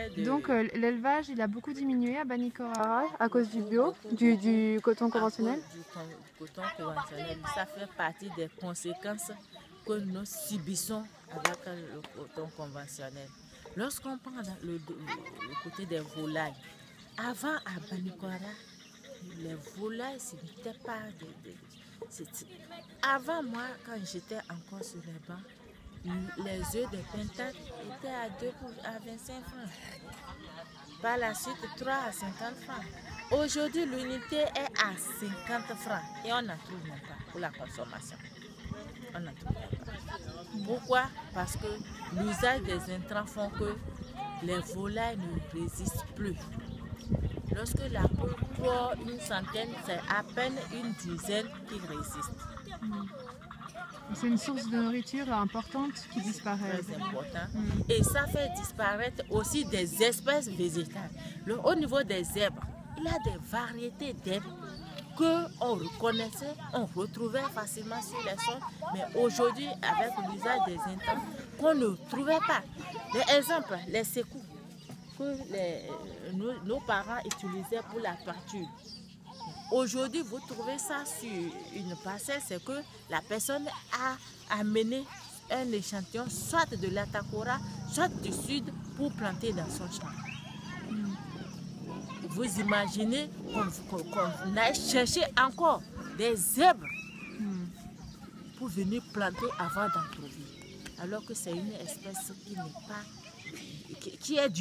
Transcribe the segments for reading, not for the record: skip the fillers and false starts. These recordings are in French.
Donc l'élevage, il a beaucoup diminué à Banikora à cause du bio, du coton conventionnel. Du coton conventionnel, ça fait partie des conséquences que nous subissons avec le coton conventionnel. Lorsqu'on prend le côté des volailles, avant à Banikora, les volailles, ce n'était pas avant moi, quand j'étais encore sur les bancs, les œufs de pintade étaient à 25 francs. Par la suite, 3 à 50 francs. Aujourd'hui, l'unité est à 50 francs et on n'en trouve même pas pour la consommation. On n'en trouve même pas. Pourquoi? Parce que l'usage des intrants font que les volailles ne résistent plus. Lorsque la poule pond une centaine, c'est à peine une dizaine qui résistent. C'est une source de nourriture importante qui disparaît. Très important. Et ça fait disparaître aussi des espèces végétales. Au niveau des zèbres, il y a des variétés d'herbes qu'on reconnaissait, on retrouvait facilement sur les sols, mais aujourd'hui, avec l'usage des intrants, qu'on ne trouvait pas. Exemple, les secous que nos parents utilisaient pour la pâture. Aujourd'hui, vous trouvez ça sur une parcelle, c'est que la personne a amené un échantillon, soit de l'Atakora, soit du sud, pour planter dans son champ. Vous imaginez qu'on aille chercher encore des zèbres pour venir planter avant d'en trouver. Alors que c'est une espèce qui n'est pas... qui est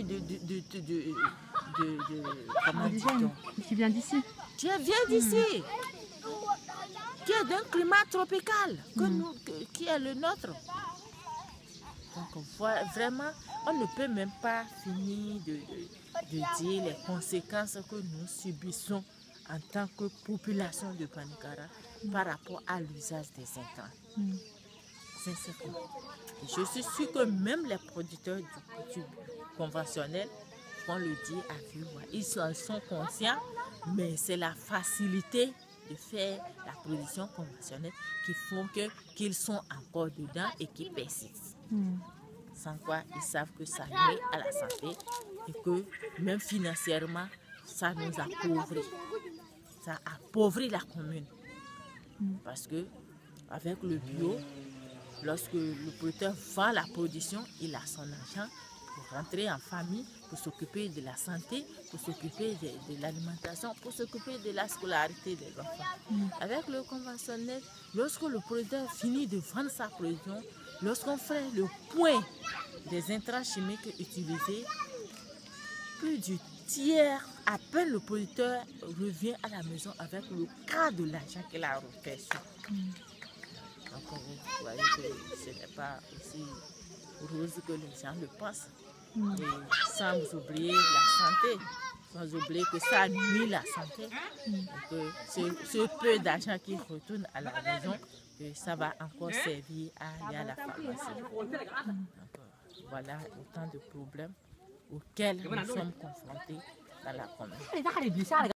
comment dit-on? Qui vient d'ici. Qui vient d'ici. Qui est d'un climat tropical, qui est le nôtre. Donc vraiment, on ne peut même pas finir de dire les conséquences que nous subissons en tant que population de Banikora par rapport à l'usage des intrants. Sincèrement. Je suis sûre que même les producteurs du conventionnel vont le dire à vive voix. Ils en sont conscients, mais c'est la facilité de faire la production conventionnelle qui font qu'ils sont encore dedans et qui persistent. Sans quoi ils savent que ça nuit à la santé et que même financièrement, ça nous appauvrit. Ça appauvrit la commune. Parce que avec le bio, lorsque le producteur vend la production, il a son argent pour rentrer en famille, pour s'occuper de la santé, pour s'occuper de l'alimentation, pour s'occuper de la scolarité des enfants. Avec le conventionnel, lorsque le producteur finit de vendre sa production, lorsqu'on fait le point des intrants chimiques utilisés, plus du tiers, à peine le producteur revient à la maison avec le quart de l'argent qu'il a reçu. Donc vous voyez que ce n'est pas aussi rose que les gens le pensent. Et sans oublier la santé, sans oublier que ça nuit la santé, et que ce peu d'argent qui retourne à la maison, que ça va encore servir à aller à la pharmacie. Donc, voilà autant de problèmes auxquels nous sommes confrontés dans la commune.